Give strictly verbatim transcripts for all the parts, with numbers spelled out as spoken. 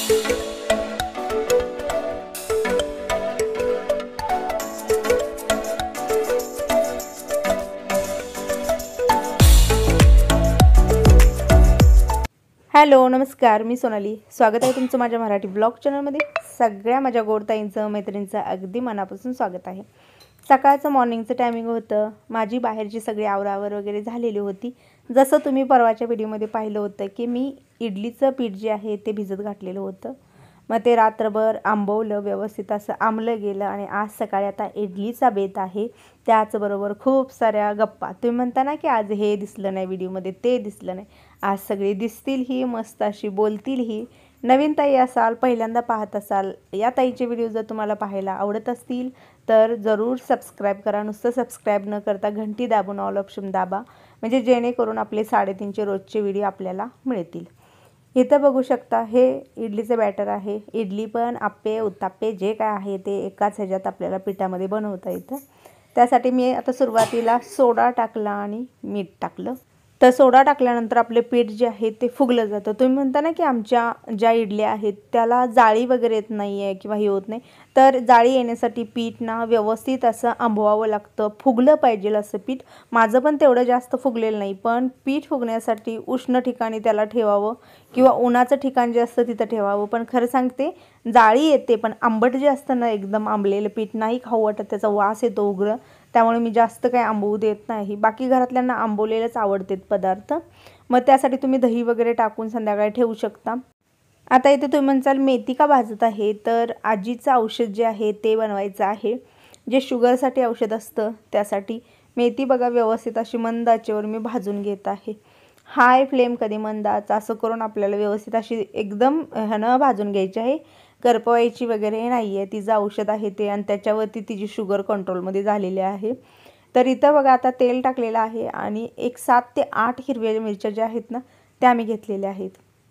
Hello नमस्कार, मी सोनाली. स्वागत आहे तुमचं माझ्या मराठी ब्लॉग चॅनलमध्ये. सगळ्या माझ्या गोडताईंचं मैत्रिणींचं अगदी मनापासून स्वागत आहे. सकाळचं मॉर्निंगचं टायमिंग होतं. माझी बाहेरची सगळी आवरावर वगैरे झालेली होती. जसं तुम्ही परवाच्या व्हिडिओमध्ये पाहिलं होतं की मी इडलीचं पीठ जे आहे ते भिजत घातलेलं होतं. मग ते रात्रभर आंबवलं, व्यवस्थित असं आंबलं गेलं आणि आज सकाळी आता इडलीचा बेत आहे. त्याचबरोबर खूप साऱ्या गप्पा. तुम्ही म्हणता ना की आज हे दिसलं नाही व्हिडिओमध्ये, ते दिसलं नाही. आज सगळे दिसतीलही, मस्त अशी बोलतीलही. नवीन ताई असाल, पहिल्यांदा पाहत असाल, या ताईचे व्हिडिओ जर तुम्हाला पाहायला आवडत असतील तर जरूर सबस्क्राईब करा. नुसतं सबस्क्राईब न करता घंटी दाबून ऑल ऑप्शन दाबा, म्हणजे जेणेकरून आपले साडेतीनशे रोजचे व्हिडिओ आपल्याला मिळतील. इथं बघू शकता हे इडलीचं बॅटर आहे. इडली पण, आप्पे, उत्ताप्पे जे काय आहे ते एकाच ह्याच्यात आपल्याला पिठामध्ये बनवता येतं. त्यासाठी मी आता सुरुवातीला सोडा टाकला आणि मीठ टाकलं. तर सोडा टाकल्यानंतर आपले पीठ जे आहे ते फुगलं जातं. तुम्ही म्हणता ना की आमच्या ज्या इडल्या आहेत त्याला जाळी वगैरे येत नाही आहे किंवा हे होत नाही, तर जाळी येण्यासाठी पीठ ना व्यवस्थित असं आंबवावं लागतं. फुगलं पाहिजे असं पीठ. माझं पण तेवढं जास्त फुगलेलं नाही, पण पीठ फुगण्यासाठी उष्ण ठिकाणी त्याला ठेवावं किंवा उन्हाचं ठिकाण जे असतं तिथं ठेवावं. पण खरं सांगते, जाळी येते, पण आंबट जे असतं ना एकदम आंबलेलं पीठ नाही खाऊ वाटत, त्याचा वास येतो उग्र. त्यामुळे मी जास्त काही आंबवू देत नाही. बाकी घरातल्यांना आंबवलेलंच आवडतात पदार्थ. मग त्यासाठी तुम्ही दही वगैरे टाकून संध्याकाळी ठेवू शकता. आता इथे तुम्ही म्हणसाल मेथी का भाजत आहे, तर आजीचं औषध जे आहे ते बनवायचं आहे. जे शुगरसाठी औषध असतं त्यासाठी मेथी बघा व्यवस्थित अशी मंद आचेवर मी भाजून घेत आहे. हाय फ्लेम कधी मंद आच, असं करून आपल्याला व्यवस्थित अशी एकदम ह्यानं भाजून घ्यायची आहे. करपवायची वगैरे नाही आहे. तिचं औषध आहे ते, आणि त्याच्यावरती तिची शुगर कंट्रोलमध्ये झालेली आहे. तर इथं बघा आता तेल टाकलेलं आहे आणि एक सात ते आठ हिरव्या मिरच्या ज्या आहेत ना त्या मी घेतलेल्या आहेत.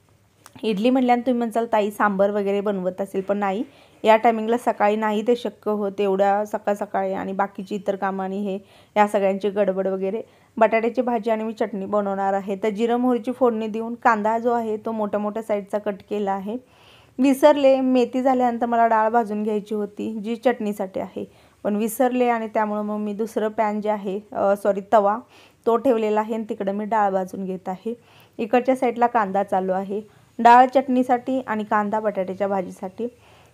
इडली म्हटल्यानं तुम्ही म्हणसाल ताई सांबर वगैरे बनवत असेल, पण नाही, या टायमिंगला सकाळी नाही ते शक्य होत एवढ्या सकाळ सकाळी, आणि बाकीची इतर कामं आणि हे या सगळ्यांची गडबड वगैरे. बटाट्याची भाजी आणि मी चटणी बनवणार आहे. तर जिरं मोहरीची फोडणी देऊन कांदा जो आहे तो मोठ्या मोठ्या साईजचा कट केला आहे. विसरले, मेथी झाल्यानंतर मला डाळ भाजून घ्यायची होती जी चटणीसाठी आहे, पण विसरले आणि त्यामुळं मग मी दुसरं पॅन जे आहे सॉरी तवा तो ठेवलेला आहे आणि तिकडं मी डाळ भाजून घेत आहे. इकडच्या साईडला कांदा चालू आहे. डाळ चटणीसाठी आणि कांदा बटाट्याच्या भाजीसाठी.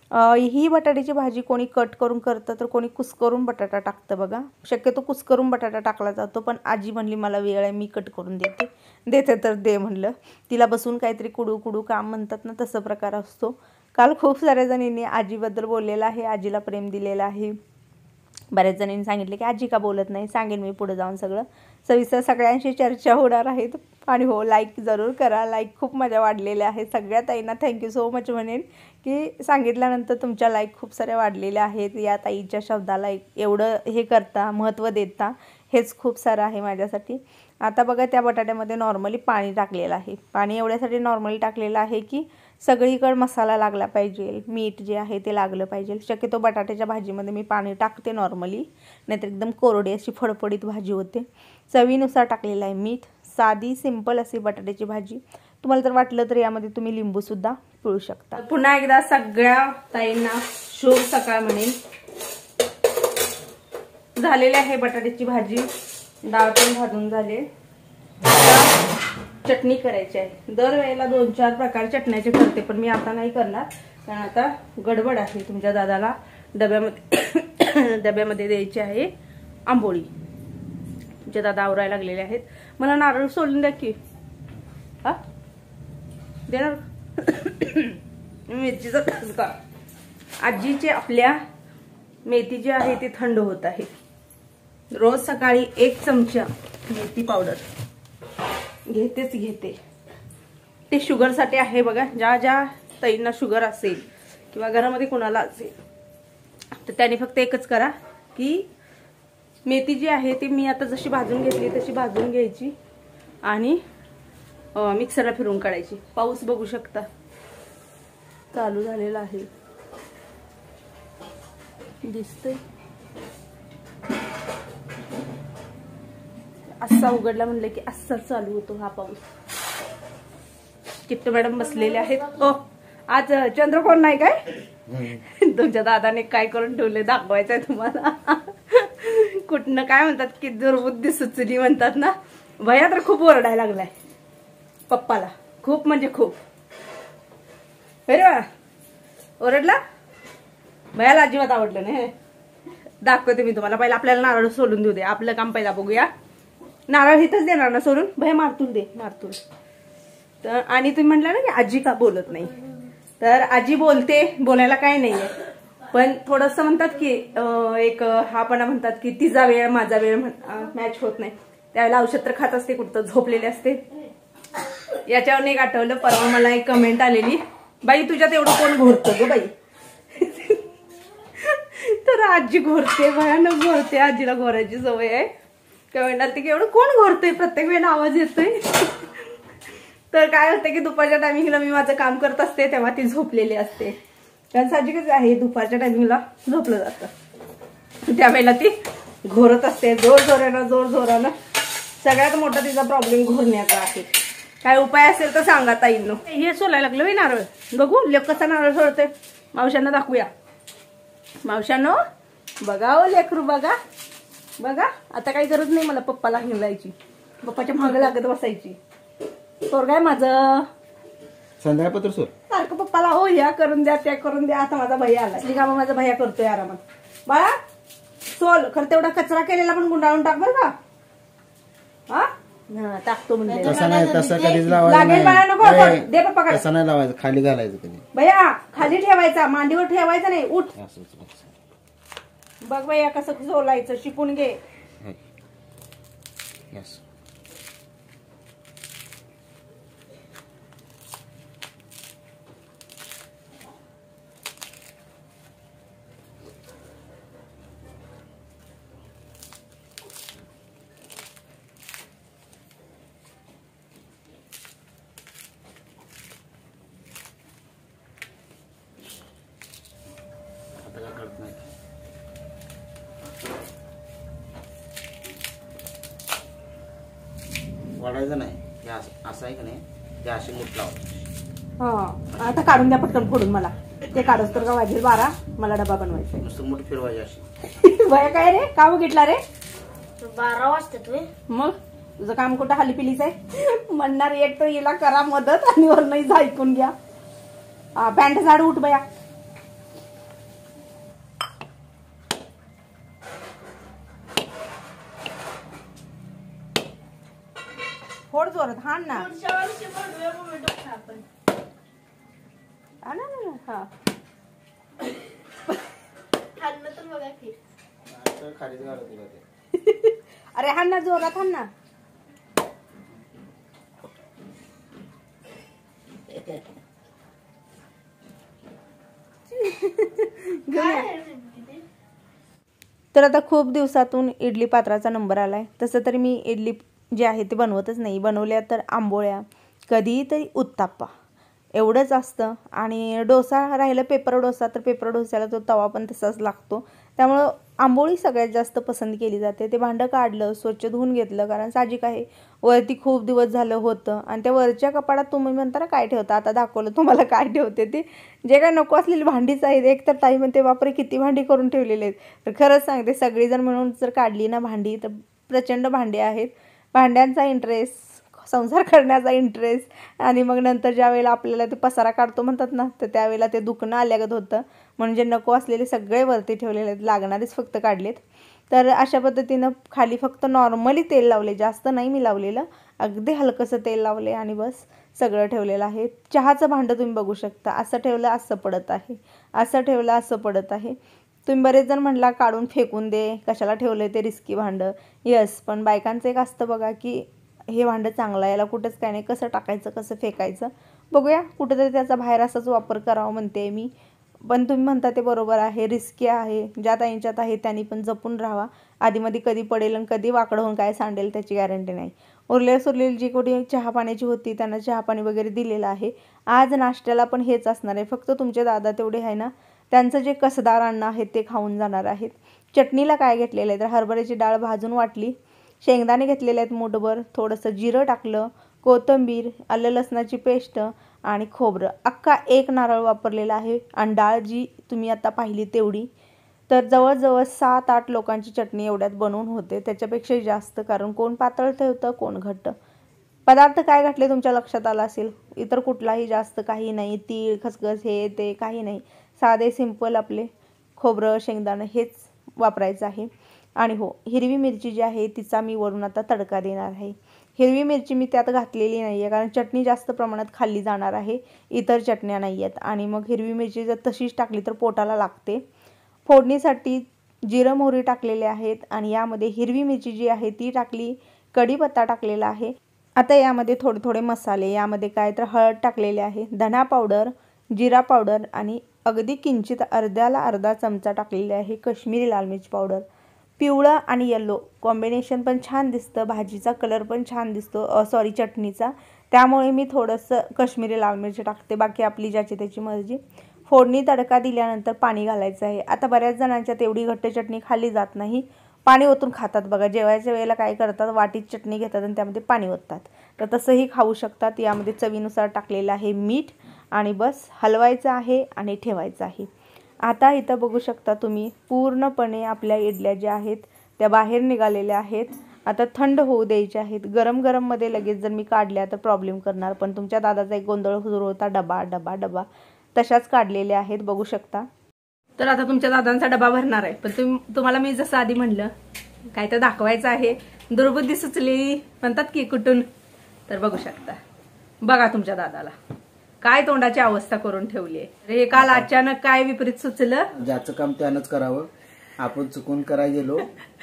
ही बटाट्याची भाजी कोणी कट करून करतं तर कोणी कुस्करून बटाटा टाकतं बघा. शक्यतो कुस्करून बटाटा टाकला जातो, पण आजी म्हणली मला वेळ आहे, मी कट करून देते. देते तर दे म्हणलं. तिला बसून काहीतरी कुडू कुडू काम म्हणतात ना, तसं प्रकार असतो. काल खूप साऱ्या जणींनी आजीबद्दल बोललेलं आहे, आजीला प्रेम दिलेलं आहे. बऱ्याच जणींनी सांगितले की आजी का बोलत नाही, सांगेन मी पुढे जाऊन सगळं सविस्तर. सगळ्यांशी चर्चा होणार आहेत. आणि हो, लाईक जरूर करा. लाईक खूप मजा वाढलेल्या आहे. सगळ्या ताईंना थँक्यू सो मच म्हणेन की सांगितल्यानंतर तुमच्या लाईक खूप साऱ्या वाढलेल्या आहेत. या ताईच्या शब्दाला एवढं हे करता, महत्त्व देता, हेच खूप सारं आहे माझ्यासाठी. आता बघा त्या बटाट्यामध्ये नॉर्मली पाणी टाकलेलं आहे. पाणी एवढ्यासाठी नॉर्मली टाकलेलं आहे की सगळीकडे मसाला लागला पाहिजे, मीठ जे आहे ते लागलं पाहिजे. शक्यतो बटाट्याच्या भाजीमध्ये मी पाणी टाकते नॉर्मली, नाहीतर एकदम कोरडी अशी फडफडीत भाजी होते. चवीनुसार टाकलेलं आहे मीठ. साधी सिंपल अशी बटाट्याची भाजी. तुम्हाला जर वाटलं तर यामध्ये तुम्ही लिंबूसुद्धा पिळू शकता. पुन्हा एकदा सगळ्या ताईंना शुभ सकाळ म्हणेन. झालेली आहे बटाट्याची भाजी. डाळ पण भाजून झाले. चटणी करायची आहे. दरवेळेला दोन चार प्रकार चटण्याचे करते, पण मी आता नाही करणार, कारण आता गडबड आहे. तुमच्या दादाला डब्यामध्ये डब्यामध्ये द्यायची आहे आंबोळी. तुमचे दादा आवरायला लागलेले आहेत. मला नारळ सोडून द्या की. हा देणार मेथीचा का. आजीचे आपल्या मेथी जी आहे ती थंड होत आहे. रोज सकाळी एक चमचा मेथी पावडर घेतेच घेते. ते शुगरसाठी आहे बघा. ज्या ज्या ताईंना शुगर असेल किंवा घरामध्ये कोणाला असेल तर त्याने फक्त एकच करा की मेथी जी आहे ती मी आता जशी भाजून घेतली तशी भाजून घ्यायची आणि मिक्सरला फिरवून काढायची. पाऊस बघू शकता चालू झालेला आहे, दिसतंय. असा उघडला म्हणलं की असा चालू होतो हा पाऊस. किट्टू मॅडम बसलेले आहेत. ओ आज चंद्रकोर नाही काय तुमच्या दादाने काय करून ठेवले दाखवायचंय तुम्हाला कुठनं काय म्हणतात की दुर्बुद्धी सुचली म्हणतात ना. भैया तर खूप ओरडायला लागलाय पप्पाला, खूप म्हणजे खूप. अरे वा ओरडला. भैयाला अजिबात आवडलं नाही. दाखवते मी तुम्हाला. पहिला आपल्याला नारळ सोडून देऊ दे, आपलं काम पहिला बघूया. नारळ इथंच देणार ना सोडून. भैया मारतून दे, मारतून. तर आणि तुम्ही म्हटलं ना की आजी का बोलत नाही, तर आजी बोलते, बोलायला काय नाहीये, पण थोडस म्हणतात की एक हा पण म्हणतात की तिचा वेळ माझा वेळ मॅच होत नाही. त्यावेळेला औषध तर खात असते, कुठं झोपलेले असते. याच्यावर एक आठवलं, परवा मला एक कमेंट आलेली, बाई तुझ्यात एवढं कोण घोरतं ग बाई. तर आजी घोरते, भयानक घोरते, आजीला घोरायची सवय आहे. काय म्हणणार ते की एवढं कोण घोरतोय, प्रत्येक वेळेला आवाज येतोय. तर काय होतं की दुपारच्या टायमिंगला मी माझं काम करत असते तेव्हा ती झोपलेली असते, कारण साहजिकच आहे दुपारच्या टायमिंगला झोपलं जातं. त्यावेळेला ती घोरत असते जोर जोरानं जोर जोरानं. सगळ्यात मोठा तिचा प्रॉब्लेम घोरण्याचा आहे. काय उपाय असेल तर सांगा ताईंनो. हे सोलायला लागलं बाई नारळ. बघू लेक कसा नारळ सोडते. मावशांना दाखवूया. मावशांनो बघा ओ लेकरू, बघा बघा. आता काही गरज नाही मला पप्पाला हिंडायची, पप्पाच्या मागं लागत बसायची. सोर काय माझं संध्याकाळपत्र सोर सारखं पप्पाला हो ह्या करून द्या त्या करून द्या. आता माझा भैया आला, असली कामं माझा भैया करतोय आरामात. बाळा सोल खरं तेवढा कचरा केलेला पण गुंडाळून टाक बरं का. हा टाकतो म्हणजे तसं नाही, तसं कधीच लागेल बाळा, नको लावायचं. दे पप्पा काय. तसं नाही लावायचं, खाली घालायचं कधी. भैया खाली ठेवायचा, मांडीवर ठेवायचा नाही. उठ बघ भैया कसं सोलायचं, शिकून घे. यस वाढायचं नाही, असं आहे का नाही, ते अशी मूठ लावायची. हा आता काढून द्या पटकन फोडून. मला ते काढच तर का वाजेल बारा, मला डबा बनवायचा. नुसतं मूठ फिरवायची अशी. भया काय रे, का बघितला रे? बारा वाजता तू मग तुझं काम कुठं हालीपिलीच आहे. म्हणणार एक तर हिला करा मदत आणि वर नाही ऐकून घ्या. पॅन्ट झाड उठ बया. फोड जोरात. हा ना हा खालीच घालत तुला ते. अरे हा ना जोरात, हा ना. तर आता खूप दिवसातून इडली पात्राचा नंबर आलाय. तसं तरी मी इडली जे आहे ते बनवतच नाही. बनवल्या तर आंबोळ्या, कधी तरी उत्ताप्पा एवढंच असतं. आणि डोसा राहिला पेपर डोसा, तर पेपर डोस्याला तो तवा पण तसाच लागतो. त्यामुळं आंबोळी सगळ्यात जास्त पसंत केली जाते. ते भांडं काढलं, स्वच्छ धुवून घेतलं, कारण साहजिक आहे वरती खूप दिवस झालं होतं. आणि त्या वरच्या कपाडात तुम्ही म्हणता ना काय ठेवता, आता दाखवलं तुम्हाला काय ठेवते. ते जे काय नको असलेली भांडीच आहेत. एक तर ताई म्हणते बापरे किती भांडी करून ठेवलेली आहेत. तर खरंच सांगते, सगळीजण म्हणून जर काढली ना भांडी तर प्रचंड भांडी आहेत. भांड्यांचा इंटरेस्ट, संसार करण्याचा इंटरेस्ट, आणि मग नंतर ज्या वेळेला आपल्याला ते पसारा काढतो म्हणतात ना, तर त्यावेळेला ते दुखणं आल्यागत होतं. म्हणजे नको असलेले सगळे वरती ठेवलेले आहेत, लागणारेच फक्त काढलेत. तर अशा पद्धतीनं खाली फक्त नॉर्मली तेल लावले, जास्त नाही मी लावलेलं, अगदी हलकंसं तेल लावले आणि बस सगळं ठेवलेलं आहे. चहाचं भांडं तुम्ही बघू शकता, असं ठेवलं असं पडत आहे, असं ठेवलं असं पडत आहे. तुम्ही बरेच जण म्हटला काढून फेकून दे, कशाला ठेवलं ते रिस्की भांडं. यस, पण बायकांचं एक असतं बघा की हे भांडं चांगलं आहे, याला कुठंच काय नाही, कसं टाकायचं कसं फेकायचं बघूया. कुठंतरी त्याचा बाहेर असाच वापर करावा म्हणते मी. पण तुम्ही म्हणता ते बरोबर आहे, रिस्की आहे. ज्या ताईंच्यात आहे त्यांनी पण जपून राहावा. आधीमध्ये कधी पडेल आणि कधी वाकडं होऊन काय सांडेल त्याची गॅरंटी नाही. उरलेली सुरलेली जी कोणी चहा पाण्याची होती त्यांना चहा पाणी वगैरे दिलेलं आहे. आज नाश्त्याला पण हेच असणार आहे. फक्त तुमचे दादा तेवढे आहे ना, त्यांचं जे कसदार अन्न आहे ते खाऊन जाणार आहेत. चटणीला काय घेतलेलं आहे तर हरभऱ्याची डाळ भाजून वाटली, शेंगदाणे घेतलेले आहेत मूठभर, थोडंसं जिरं टाकलं, कोथिंबीर, आलं लसणाची पेस्ट आणि खोबरं अख्खा एक नारळ वापरलेला आहे. आणि डाळ जी तुम्ही आता पाहिली तेवढी, तर जवळजवळ सात आठ लोकांची चटणी एवढ्यात बनवून होते, त्याच्यापेक्षा जास्त, कारण कोण पातळ ठेवतं कोण घट्ट. पदार्थ काय घातले तुमच्या लक्षात आला असेल, इतर कुठलाही जास्त काही नाही, तीळ खसखस हे ते काही नाही, साधे सिंपल आपले खोबरं शेंगदाणं हेच वापरायचं आहे. आणि हो, हिरवी मिरची जी आहे तिचा मी वरून आता तडका देणार आहे. हिरवी मिरची मी त्यात घातलेली नाही आहे, कारण चटणी जास्त प्रमाणात खाल्ली जाणार आहे, इतर चटण्या नाही आहेत. आणि मग हिरवी मिरची जर तशीच टाकली तर पोटाला लागते. फोडणीसाठी जिरं मोहरी टाकलेले आहेत आणि यामध्ये हिरवी मिरची जी आहे ती टाकली, कढीपत्ता टाकलेला आहे. आता यामध्ये थोडे थोडे मसाले, यामध्ये काय तर हळद टाकलेले आहे, धना पावडर, जिरा पावडर आणि अगदी किंचित अर्ध्याला अर्धा चमचा टाकलेले आहे काश्मीरी लाल मिरच पावडर. पिवळं आणि येलो कॉम्बिनेशन पण छान दिसतं, भाजीचा कलर पण छान दिसतो, सॉरी चटणीचा, त्यामुळे मी थोडंसं काश्मीरी लाल मिरची टाकते, बाकी आपली ज्याची त्याची मर्जी. फोडणी तडका दिल्यानंतर पाणी घालायचं आहे. आता बऱ्याच जणांच्या तेवढी घट्ट चटणी खाल्ली जात नाही, पाणी ओतून खातात बघा. जेवायच्या वेळेला काय करतात, वाटीत चटणी घेतात आणि त्यामध्ये पाणी ओततात, तर तसंही खाऊ शकतात. यामध्ये चवीनुसार टाकलेलं आहे मीठ आणि बस हलवायचं आहे आणि ठेवायचं आहे. आता इथं बघू शकता तुम्ही, पूर्णपणे आपल्या इडल्या ज्या आहेत त्या बाहेर निघालेल्या आहेत. आता थंड होऊ द्यायच्या आहेत. गरम गरममध्ये लगेच जर मी काढल्या तर प्रॉब्लेम करणार, पण तुमच्या दादाचा एक गोंधळ सुरू होता, डबा डबा डबा, तशाच काढलेल्या आहेत बघू शकता. तर आता तुमच्या दादांचा डबा भरणार आहे, पण तुम तुम्हाला मी जसं आधी म्हणलं काय तर दाखवायचं आहे, दुर्बुद्धी सुचली म्हणतात की कुठून, तर बघू शकता. बघा तुमच्या दादाला काय तोंडाची अवस्था करून ठेवली आहे. हे काल अचानक काय विपरीत सुचलं, ज्याचं काम त्यानंच करावं, आपण चुकून करायला गेलो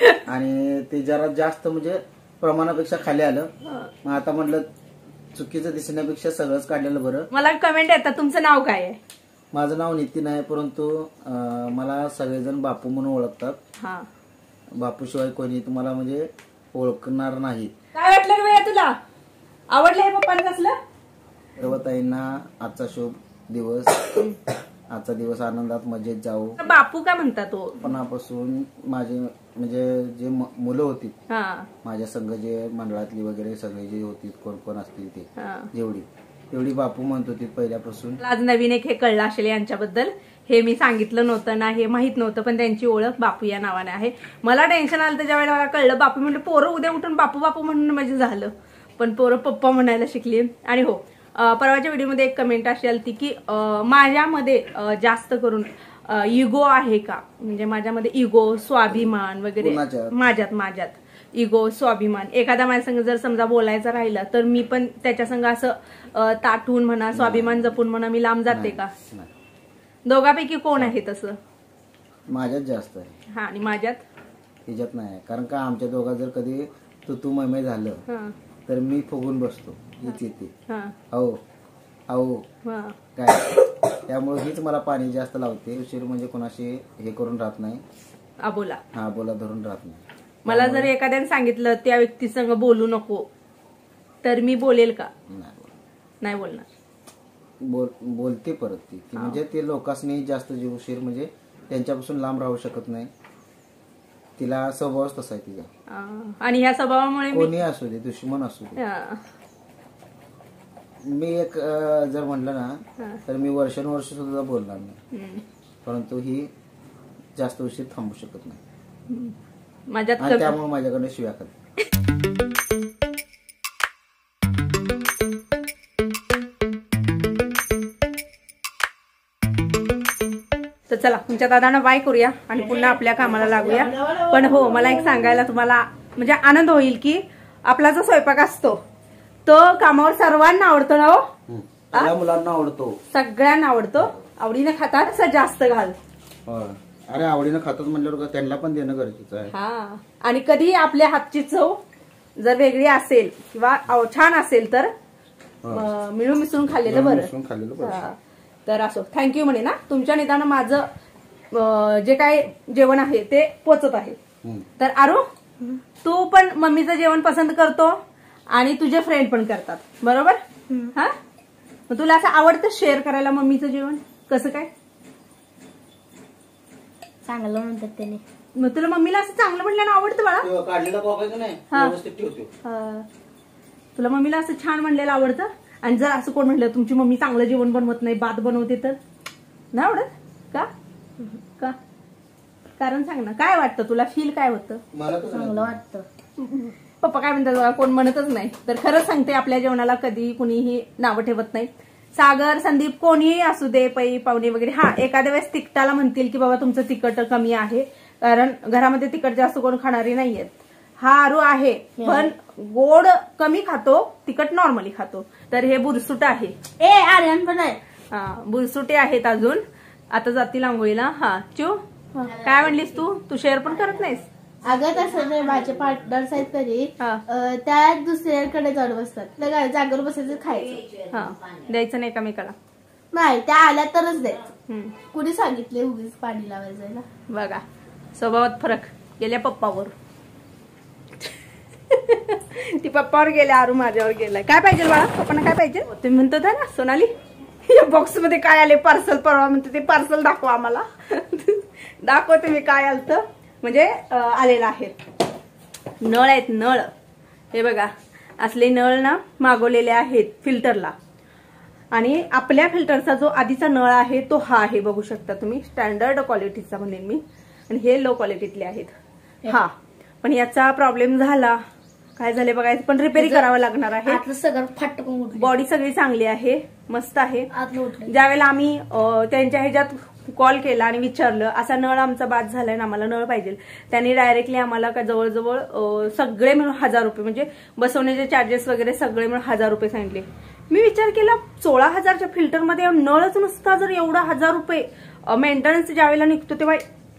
आणि ते जरा जास्त म्हणजे प्रमाणापेक्षा खाली आलं. मग आता म्हटलं चुकीचं दिसण्यापेक्षा सगळंच काढलेलं बरं. मला कमेंट येतात, तुमचं नाव काय आहे? माझं नाव नितीन आहे, परंतु मला सगळेजण बापू म्हणून ओळखतात. हा, बापू शिवाय कोणी तुम्हाला म्हणजे ओळखणार नाही. काय वाटलं रे भैया तुला, आवडलं हे पप्पांना असलं? देवताईंना आजचा शुभ दिवस, आजचा दिवस आनंदात मजेत जाऊ. बापू का म्हणतात तो? पणापासून माझे म्हणजे जे मुलं होती हा, माझ्या संघ जे मंडळातली वगैरे सगळे जे होती, कोण कोण असतील ते, हा, जेवढी तेवढी बापू म्हणत होती पहिल्यापासून. आज नवीन एक हे कळलं असेल यांच्याबद्दल, हे मी सांगितलं नव्हतं ना, हे माहित नव्हतं, पण त्यांची ओळख बापू या नावाने आहे. मला टेन्शन आलं तर ज्या वेळेला मला कळलं बापू म्हणलं, पोरं उद्या उठून बापू बापू म्हणून म्हणजे झालं, पण पोरं पप्पा म्हणायला शिकली. आणि हो, परवाच्या व्हिडिओमध्ये एक कमेंट अशी आली की माझ्यामध्ये जास्त करून इगो आहे का, म्हणजे माझ्यामध्ये इगो स्वाभिमान वगैरे, माझ्यात माझ्यात इगो स्वाभिमान, एखादा माझ्या संग जर समजा बोलायचं राहिलं तर मी पण त्याच्या संग असं ताटून म्हणा, स्वाभिमान जपून म्हणा, मी लांब जाते का? दोघांपैकी कोण आहे तसं? माझ्यात जास्त आहे. हा, आणि माझ्यात तिच्यात नाही, कारण का आमच्या दोघा जर कधी तू तू मय झालं तर मी फुगून बसतो, हीच येते हो हो काय, त्यामुळे हीच मला पाणी जास्त लावते. उशीर म्हणजे कोणाशी हे करून राहत नाही, बोला हा बोला धरून राहत नाही. मला जर एखाद्याने सांगितलं त्या व्यक्ती संग बोलू नको, तर मी बोलेल का? नाही बोलणार. बोल बोलते परत ती, म्हणजे ते लोकांनी जास्त जीव उशीर म्हणजे त्यांच्यापासून लांब राहू शकत नाही, तिला स्वभावच तसा आहे तिचा. आणि ह्या स्वभावामुळे कोणी असू दे, दुश्मन असू दे, मी एक जर म्हणलं ना तर मी वर्षानुवर्ष सुद्धा बोलणार नाही, परंतु ही जास्त उशीर थांबू शकत नाही माझ्यात, त्यामुळे माझ्याकडे शिव्या खाते. तर चला तुमच्या दादांना बाय करूया आणि पुन्हा आपल्या कामाला लागूया. पण हो, मला एक सांगायला तुम्हाला म्हणजे आनंद होईल की आपला जो स्वयंपाक असतो तो कामावर सर्वांना आवडतो ना हो, मुलांना आवडतो, सगळ्यांना आवडतो, आवडीने खातात, जास्त घाल. अरे आवडीनं खातात म्हणल्यावर त्यांना पण देणं गरजेचं आहे. हा, आणि कधी आपल्या हातची चव जर वेगळी असेल किंवा छान असेल तर मिळून मिसळून खाल्लेलं बरं, खाल्लेलं बरं. तर असो, थँक्यू म्हणे ना, तुमच्या निदान माझं जे काय जेवण आहे ते पोचत आहे. तर आरू, तू पण मम्मीचं जेवण पसंत करतो आणि तुझे फ्रेंड पण करतात, बरोबर? हा, मग तुला असं आवडतं शेअर करायला मम्मीचं जेवण? कसं काय? चांगलं म्हणतात त्याने. मग तुला मम्मीला असं चांगलं म्हटल्यानं आवडतं बाळा? काढलेलं बघायचं नाही, व्यवस्थित ठेवतो. तुला मम्मीला असं छान म्हणलेलं आवडतं? आणि जर असं कोण म्हटलं तुमची मम्मी चांगलं जेवण बनवत नाही, भात बनवते, तर नाही आवडत का? का कारण सांग ना, काय वाटतं तुला? फील काय होतं? मला तर चांगलं वाटतं. पप्पा काय म्हणतात बघा, कोण म्हणतच नाही. तर खरंच सांगते, आपल्या जेवणाला कधी कुणीही नावं ठेवत नाही. सागर, संदीप, कोणीही असू दे, पै पाहुणे वगैरे, हा एखाद्या वेळेस तिखटाला म्हणतील की बाबा तुमचं तिखट कमी आहे, कारण घरामध्ये तिखट जास्त कोण खाणारी नाहीयेत. हा आरू आहे पण गोड कमी खातो, तिखट नॉर्मली खातो. तर हे बुरसुट आहे. ए आर्यन पण आहे. हा बुरसुटे आहेत अजून. आता जातील आंघोळीला. हा चिव, काय म्हणलीस तू? तू शेअर पण करत नाहीस? अगं तसं नाही, माझे पार्टनर्स आहेत तरी हा. अं, त्या दुसऱ्याकडे जाऊन बसतात. त्या जागेवर बसायचं, खायचं. हा द्यायचं नाही एकमेकाला. नाही, त्या आल्या तरच द्यायचं. हम्म. कुणी सांगितले उगीच पाणी लावायचं? बघा स्वभावात फरक गेल्या पप्पावर. ती पप्पावर गेल्या, आरू माझ्यावर गेलाय. काय पाहिजे बाळा? पप्पांना काय पाहिजे? तुम्ही म्हणतो ना सोनाली, या बॉक्स मध्ये काय आले? पार्सल. परवा म्हणते ते पार्सल दाखवा आम्हाला. दाखवते मी काय आलत, म्हणजे आलेलं आहे. नळ आहेत, नळ. हे बघा असले नळ ना मागवलेले आहेत फिल्टरला. आणि आपल्या फिल्टरचा जो आधीचा नळ आहे तो हा आहे, बघू शकता तुम्ही. स्टँडर्ड क्वालिटीचा म्हणेन मी. आणि हे लो क्वालिटीतले आहेत. हा पण याचा प्रॉब्लेम झाला. काय झाले बघायचं, पण रिपेअरिंग करावं लागणार आहे. आतलं सगळं फटकून उठलं. बॉडी सगळी चांगली आहे, मस्त आहे. आतलं उठलं. ज्यावेळेला आम्ही अं, त्यांच्या ह्याच्यात कॉल केला आणि विचारलं असा नळ आमचा बाद झालाय ना, आम्हाला नळ पाहिजे, त्यांनी डायरेक्टली आम्हाला का जवळजवळ अं, सगळे मिळून हजार रुपये, म्हणजे बसवण्याचे चार्जेस वगैरे सगळे मिळून हजार रुपये सांगितले. मी विचार केला सोळा हजारच्या फिल्टरमध्ये नळच नसता, जर एवढा हजार रुपये मेंटेनन्स ज्यावेळेला निघतो तेव्हा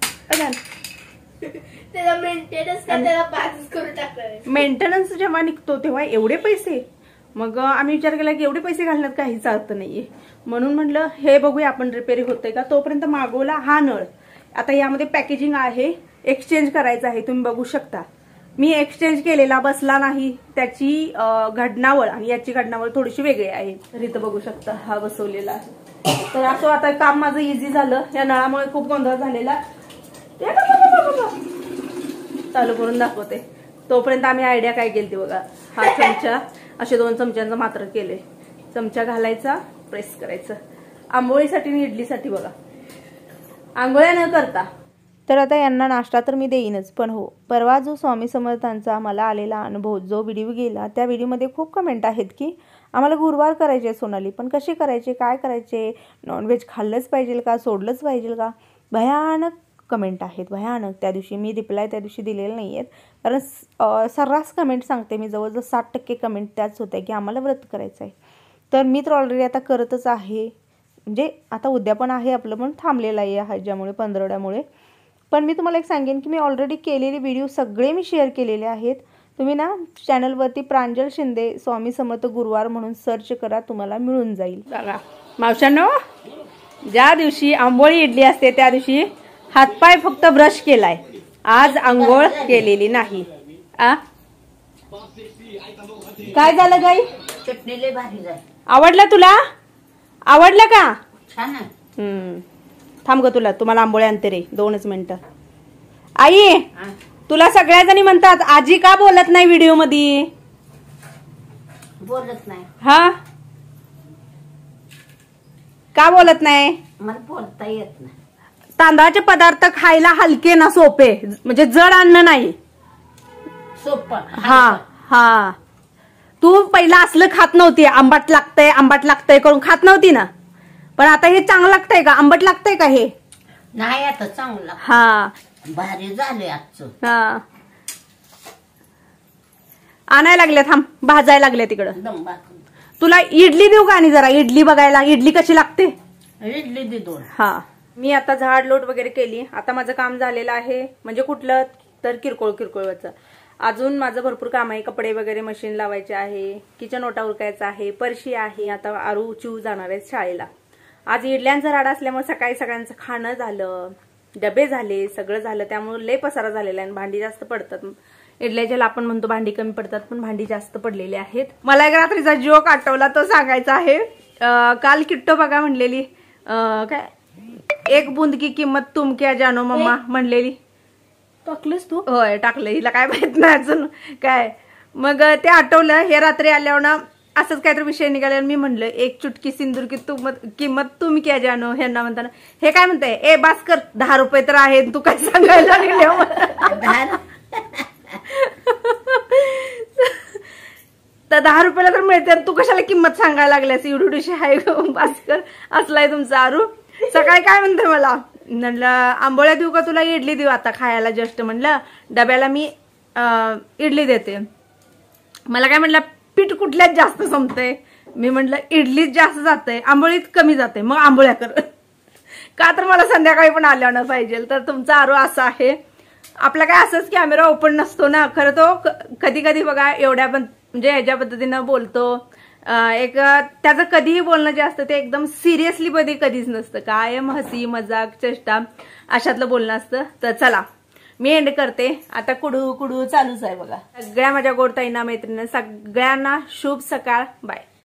त्याला मेंटेनन्स का त्याला पाचच करून टाकलं. मेंटेनन्स जेव्हा निघतो तेव्हा एवढे पैसे. मग आम्ही विचार केला की एवढे पैसे घालण्यात काहीच अर्थ नाहीये. म्हणून म्हणलं हे बघूया आपण रिपेअरिंग होतंय का. तोपर्यंत मागवला हा नळ. आता यामध्ये पॅकेजिंग आहे, एक्सचेंज करायचं आहे. तुम्ही बघू शकता मी एक्सचेंज केलेला बसला नाही, त्याची घडणावळ आणि याची घडणावळ थोडीशी वेगळी आहे. तर इथं बघू शकता हा बसवलेला आहे. तर असं आता काम माझं इझी झालं. या नळामुळे खूप गोंधळ झालेला. चालू करून दाखवते. तोपर्यंत आम्ही आयडिया काय केली बघा. हा चमचा, असे दोन चमच्यांचं मात्र केले. चमचा घालायचा, प्रेस करायचं. आंबोळीसाठी आणि इडलीसाठी बघा, आंघोळ्या न करता. तर आता यांना नाश्ता तर मी देईनच, पण हो परवा जो स्वामी समर्थांचा मला आलेला अनुभव, जो व्हिडिओ गेला, त्या व्हिडिओमध्ये खूप कमेंट आहेत की आम्हाला गुरुवार करायचे सोनाली, पण कसे करायचे, काय करायचे, नॉनव्हेज खाल्लंच पाहिजे का, सोडलंच पाहिजे का. भयानक कमेंट आहेत, भयानक. त्या दिवशी मी रिप्लाय त्या दिवशी दिलेले नाही आहेत, कारण सर्रास कमेंट सांगते मी, जवळजवळ साठ टक्के कमेंट त्याच होत्या की आम्हाला व्रत करायचं आहे. तर मी तर ऑलरेडी आता करतच आहे, म्हणजे आता उद्या पण आहे आपलं, पण थांबलेलं आहे ह्याच्यामुळे, पंधरवड्यामुळे. पण मी तुम्हाला एक सांगेन की मी ऑलरेडी केलेले व्हिडिओ सगळे मी शेअर केलेले आहेत. तुम्ही ना चॅनलवरती प्रांजल शिंदे स्वामी समर्थ गुरुवार म्हणून सर्च करा, तुम्हाला मिळून जाईल. बघा मावशांनो, ज्या दिवशी आंबोळी इडली असते त्या दिवशी हातपाय फक्त ब्रश केलाय, आज आंघोळ केलेली नाही. आ काय झालं गाई? चटणी लय भारी जाय. आवडलं तुला? आवडलं का? छान आहे. हम्म थांब ग, तुला तुम्हाला आंबोळी आणते रे, दोनच मिनिटं. आई, तुला सगळ्या जणी म्हणतात आजी का बोलत नाही व्हिडिओ मध्ये? बोलत नाही. हा का बोलत नाही? मला बोलता येत नाही. तांदळाचे पदार्थ खायला हलके ना सोपे, म्हणजे जड अन्न नाही. सोपं. हा हा तू पहिला असलं खात नव्हती, आंबट लागतंय आंबट लागतंय करून खात नव्हती ना, पण आता हे चांगलं लागतंय का? आंबट लागतंय का हे? नाही आता चांगलं. हा भारी झाले आजचं. हा आणायला लागले, थांब भाजायला लागले तिकडं. दम बाकून. तुला इडली देऊ का? आणि जरा इडली बघायला, इडली कशी लागते. इडली दे दोन. हा मी आता झाड लोट वगैरे केली. आता माझं काम झालेलं आहे, म्हणजे कुठलं तर किरकोळ किरकोळचं. अजून माझं भरपूर काम आहे. कपडे वगैरे मशीन लावायचे आहे, किचन ओटा उरकायचा आहे, परशी आहे. आता आरू चिव जाणार आहेत शाळेला. आज इडल्यांचा राडा असल्यामुळे सकाळी सगळ्यांचं खाणं झालं, डबे झाले, सगळं झालं, त्यामुळे लय पसारा झालेला आहे. भांडी जास्त पडतात. इडल्याच्या आपण म्हणतो भांडी कमी पडतात, पण भांडी जास्त पडलेली आहेत. मला एक रात्रीचा जोक आठवला, तो सांगायचा आहे. काल किट्टो बघा म्हणलेली, काय एक बूंद की किंमत तुम क्या जानो मम्मा म्हणलेली. टाकलंस तू? होय टाकलं, हिला काय माहित नाही अजून काय. मग ते आठवलं. हे रात्री आल्यावर ना असंच काहीतरी विषय निघाला. मी म्हणलं एक चुटकी सिंदूर की तू किंमत तुम्ही क्या जानो ह्यांना म्हणताना हे काय म्हणताय, ए भास्कर दहा रुपये तर आहे, तू काय सांगायला लागले. तर दहा रुपयाला तर मिळते, तू कशाला किंमत सांगायला लागल्यास, एवढी हाय भास्कर असलाय तुमचा आरू. सकाळी काय म्हणते मला, म्हणलं आंबोळ्या देऊ का तुला, इडली देऊ आता खायला जस्ट. म्हणलं डब्याला मी इडली देते. मला काय म्हणलं पीठ कुठल्याच जास्त संपतंय. मी म्हटलं इडलीत जास्त जाते, आंबोळीत कमी जाते, मग आंबोळ्या कर. का तर मला संध्याकाळी पण आल्यानं पाहिजे. तर तुमचा आरू असा आहे. आपला काय असंच कॅमेरा ओपन नसतो ना खरं. तो कधी कधी बघा एवढ्या पण म्हणजे ह्याच्या पद्धतीनं बोलतो. एक त्याचं कधीही बोलणं जे असतं ते एकदम सिरियसली मध्ये कधीच नसतं, कायम हसी मजाक चेष्टा अशातलं बोलणं असतं. तर चला मी एंड करते आता. कुडू कुडू चालूच आहे बघा. सगळ्या माझ्या गोडताईंना मैत्रिणींना सगळ्यांना शुभ सकाळ. बाय.